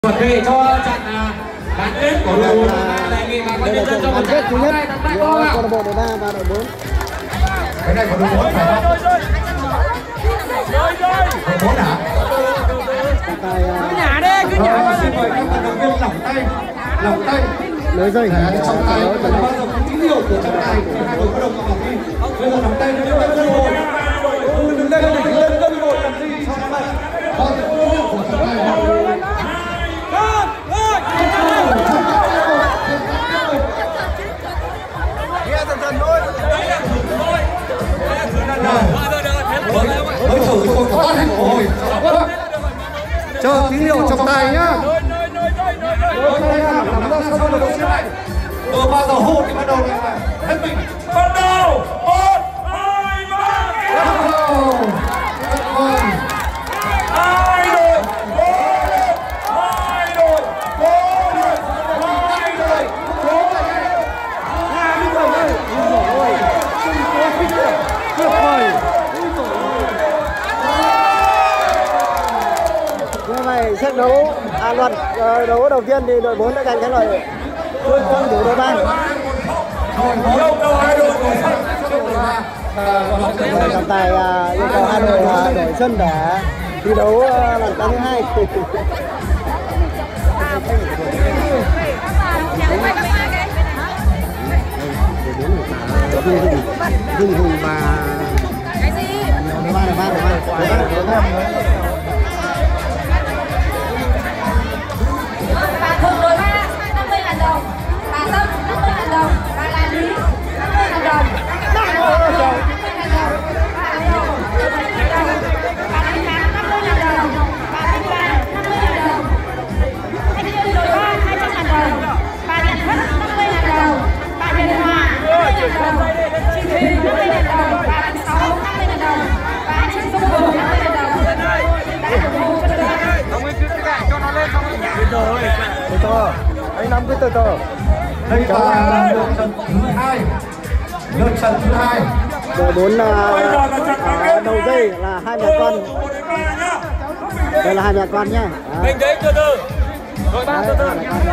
Chuẩn bị cho trận bán kết của đội đề nghị bà con nhân dân cho một trận thứ nhất giữa câu lạc bộ đội 3 và đội 4. Cái này của đội 4 phải không? Đội 4 hả? Cứ nhả đi, cứ nhả. Xin mời các vận động viên lỏng tay. Lưới dây trọng tài bao giờ có tín hiệu của trọng tài của hai đội bất đồng vào thi. Bây giờ lỏng tay đừng lên một. Đừng lên một làm gì cho nó lại. Bao giờ có tín hiệu của trọng tài. Chờ tín hiệu trọng tài nhá. Bao giờ hô thì bắt đầu là hết mình. Bắt đầu 1, 2, 3 hai đội, như vậy xét đấu luật đấu đầu tiên thì đội 4 đã giành thắng lợi trước đội 3. Trọng tài yêu cầu hai đội đổi sân để thi đấu lần thứ 2. Dương Hùng và cái gì? Đội 3. Bà Thường đội 3 50.000 đồng, bà Tâm 50.000 đồng, bà Là Lý 50.000 đồng, bà Hồng 50.000 đồng, bà Hồng 50.000 đồng, bà Thanh Thắng 50.000 đồng, bà Thanh Vàng 50.000 đồng, thanh niên đội 3 200.000 đồng, bà Nhật Thất 50.000 đồng, bà Hiền Hòa 50.000 đồng, chị Thùy 50.000 đồng, bà Đặng Sáu 50.000 đồng, bà Trịnh Dung Hùng 50.000 đồng. Đã ủng hộ cho đội 3. Ông ấy cứ cái cho nó lên xong rồi. Từ từ, anh nắm cái từ từ. Đây là lượt trận thứ 2. Đội 4 đầu dây là hai mẹ con. Đây là hai mẹ con nhá. Mình đấy từ từ. Đội 3 từ từ.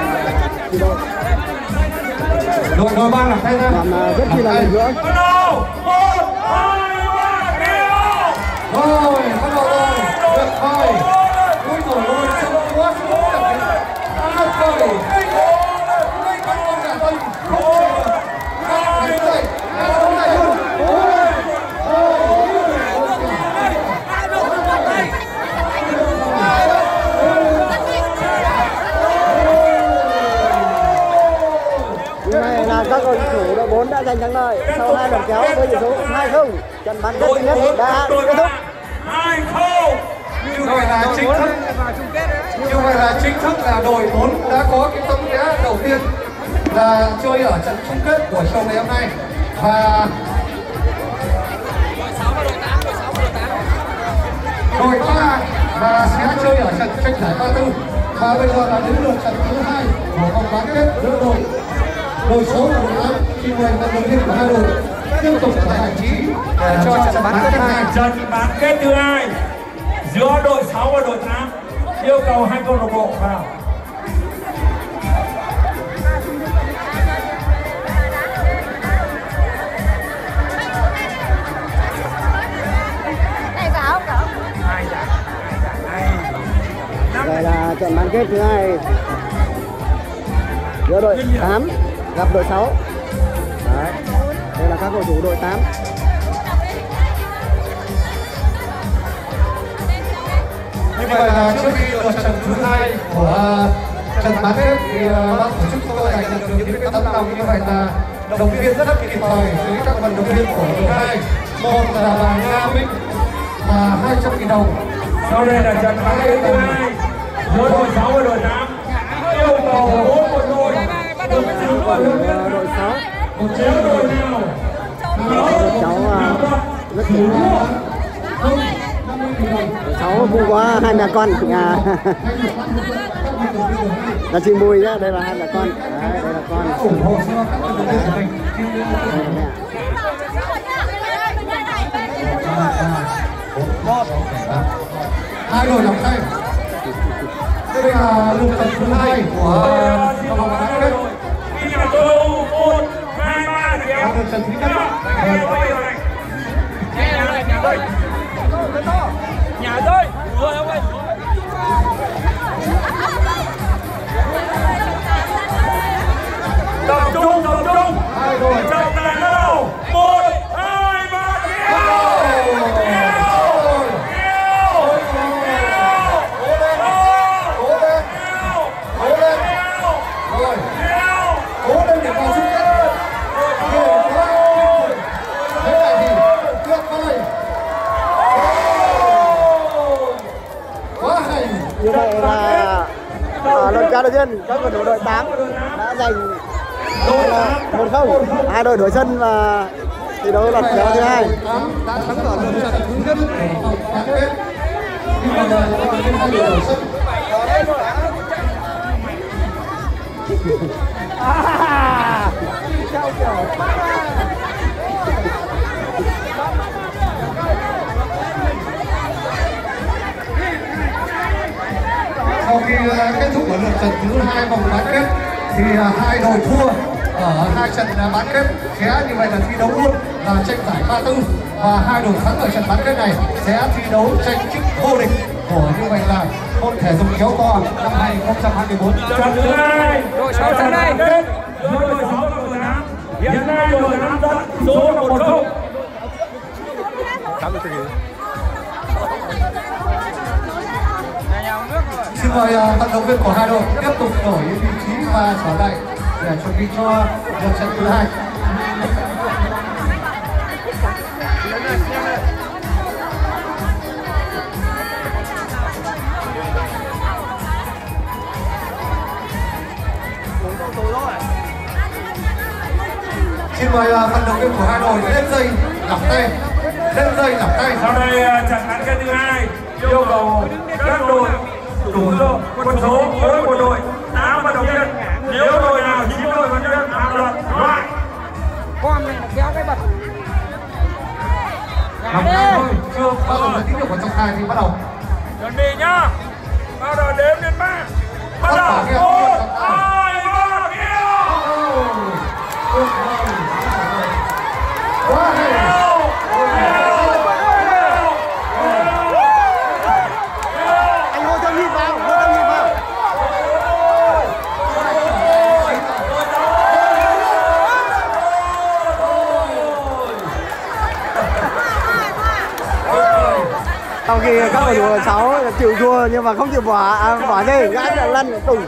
Đội 3 làm tay ra. Còn rất chi là lực nữa. Bắt đầu 1, 2, 3 kêu. Rồi, bắt đầu rồi. Được thôi. Ui dồi ôi, xong quá xuống. Được rồi. Như này là các cầu thủ đội 4 đã giành thắng lợi sau 2 lần kéo với tỷ số 2-0. Trận bán kết thứ nhất đã kết thúc. 2-0. Như vậy là chính thức là đội 4 đã có cái tấm vé đầu tiên là chơi ở trận chung kết của show ngày hôm nay. Và đội 3 và sẽ chơi ở trận tranh giải 34. Và bây giờ là đến lượt trận thứ 2 của vòng bán kết giữa đội số và đội 8. Xin mời vận động viên của hai đội tiếp tục tại vị trí để cho trận bán kết thứ 2. Trận bán kết thứ 2 giữa đội 6 và đội 8. Yêu cầu hai câu lạc bộ vào. Đây là trận bán kết thứ 2 giữa đội 8 gặp đội 6. Đấy. Đây là các cầu thủ đội 8. Như vậy là trước khi lượt trận thứ 2 của trận bán kết thì ban tổ chức chúng tôi dành được những cái tấm lòng như vậy là động viên rất kịp thời với các vận động viên của đội 2. Một là bà Nga Minh và 200.000 đồng. Sau đây là trận bán kết thứ 2 giữa đội 6 và đội 8. Yêu cầu 4 một đội. Đội 6. Một chiếu đội nào? Đội 6 rất chính. Đội 6 vui quá hai mẹ con. Là chị Mùi nhá, đây là hai mẹ con. Đấy, đây là con. Ủng hộ cho các vận động viên của mình. Hai đội nắm tay. Đây là lượt trận thứ 2 của vòng bán kết. Khi nhà tôi 1, 2, 3 thì Lượt trận thứ nhất. nhà tôi vừa đâu ơi. Tập trung Hai đội trận này bắt đầu 1, 2, 3 cố lên để vào chung kết. Thế này thì tuyệt vời, quá hay. Như vậy là ở lần cao đầu tiên các cầu thủ đội 8 đã giành 1-0. Hai đội đổi sân và thi đấu loạt kéo thứ 2. Đã thắng ở lượt trận thứ nhất của vòng bán kết. Nhưng mà giờ hai đội đổi sân. Sau khi kết thúc ở lượt trận thứ 2 vòng bán kết thì hai đội thua ở hai trận bán kết sẽ như vậy là thi đấu luôn là tranh giải 3-4, và hai đội thắng ở trận bán kết này sẽ thi đấu tranh chức vô địch của như vậy là môn thể dục kéo co năm 2024. Trận thứ 2 đội 6 trận này giữa đội 6 và đội 8. Hiện nay đội 8 dẫn số là 1-0. Xin mời vận động viên của hai đội tiếp tục đổi vị trí và trở lại để chuẩn bị cho lượt trận thứ 2. Xin mời vận động viên của hai đội lên dây lỏng tay, Sau đây trận bán kết thứ 2 yêu cầu các đội đủ quân số với một đội 8 vận động viên. Nếu đội nào 9 đội vận động viên phạm luật loại. Con này là kéo cái bật. lỏng tay thôi, chưa bao giờ tín hiệu của trọng tài thì bắt đầu. Chuẩn bị nhá. Bắt đầu đếm đến 3. Bắt đầu 1, 2, 3 kêu. Quá hay. Anh hô theo nhịp vào, hô theo nhịp vào. Sau khi các cầu thủ 6 chịu thua nhưng mà không chịu bỏ đi, gã là lăn tùng.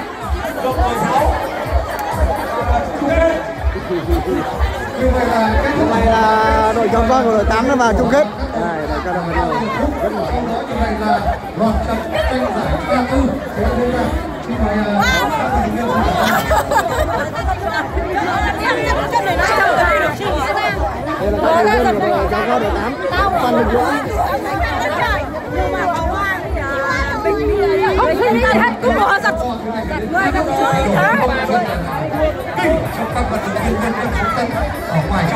Như vậy là kết thúc Này là đội chồng con của đội 8 nó vào chung kết. Đây, đội cao đồng như vậy là loạt trận tranh giải 3-4 sẽ diễn ra. Xin mời đây là các thành viên của đội chồng con đội 8. Toàn lực lượng. Không thấy hết cũng bỏ giật người đang chơi thế. kinh cho các vận động viên nhân dân chúng ta ở ngoài